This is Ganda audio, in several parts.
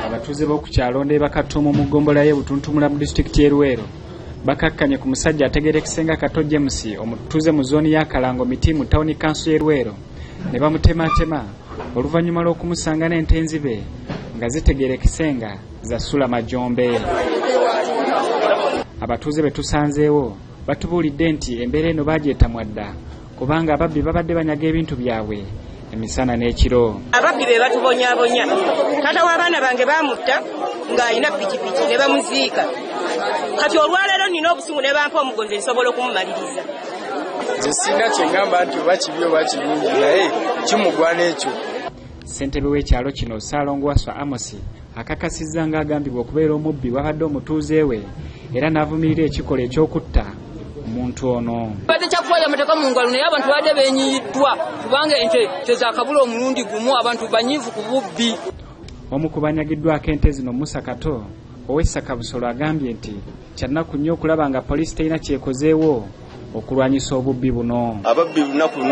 Abatuuze b'oku kyalo Ndeeba Katuumu mu ggombolola y'e Butuntumula mu disitulikiti y'e Luweero bakakkanye ku musajja ategeerekisenga Kato James omutuuze mu zooni ya Kalango Miti mu tawuni kanso y'e Luweero ne bamutematema oluvannyuma lw'okumusanga n'ente enzibe nga zitegeerekisenga za Sula Majombe. Abatuuze be tusanzeewo batubuulidde nti embeera eno baagyetamu dda kubanga ababbi babadde banyaga ebintu byabwe emisana n'ekiro. Ababbi be batubonyaabonya. Taata w'abaana bange baamutta ng'alina pikipiki ne bamuziika. Kati olwaleero nina obusungu ne bampa omugonzi nsobola okumumaliriza. Nze sina kyengamba nti oba kibi oba kirungi naye kimugwana ekyo. Ssentebe w'ekyalo kino Ssaalongo Waswa Amos akakasizza ng'agambibwa okubeera omubbi wabadde omutuuze we era n'avumirira ekikolwa eky'okutta omuntu ono. Badde kyakuwaya amateeka mu ngalo naye abantu badde beenyiyiddwa kubanga ente tezaakabula omulundi gumu abantu banyiivu ku bubbi. Omu ku banyagiddwako ente zino Musa Kato ow'Essaka Busolo agambye nti kyannaku nnyo okulaba nga poliisi terina kyekozeewo okulwanyisa obubbi buno. Ababbi lunaku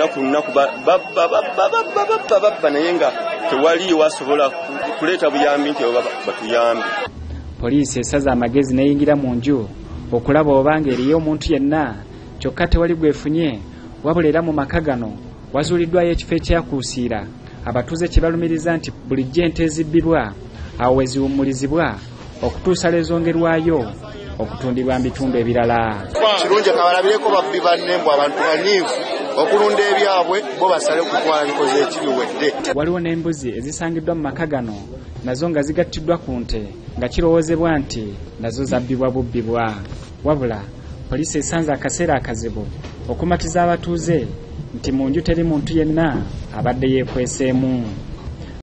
babba naye nga tewaliyo asobola kuleeta buyambi nti batuyambe. Poliisi esaza amagezi n'eyingira mu nju okulaba obanga eriyo omuntu yenna kyokka tewali gwefunye wabula era mu maka gano wazuuliddwayo ekifo ekyakuusiira abatuuze kye balumiriza nti bulijjo ente ezibbibwa awo we ziwummulizibwa okutuusa lwezongerwayo okutundibwa mu bitundu ebirala. Kirungi kabalabireko babbi bannembwa abantu banyiivu okulunda ebyabwe bo basale okutwala bikoze ekibiwedde. Waliwo n'embuzi ezisangiddwa mu maka gano nazo nga zigattiddwa ku nte nga kirowoozebwa nti nazo zabbibwa bubbibwa. Wabula poliisi esanze akaseera akazibu okumatiza abatuuze nti mu nju teri muntu yenna abadde yeekweseemu.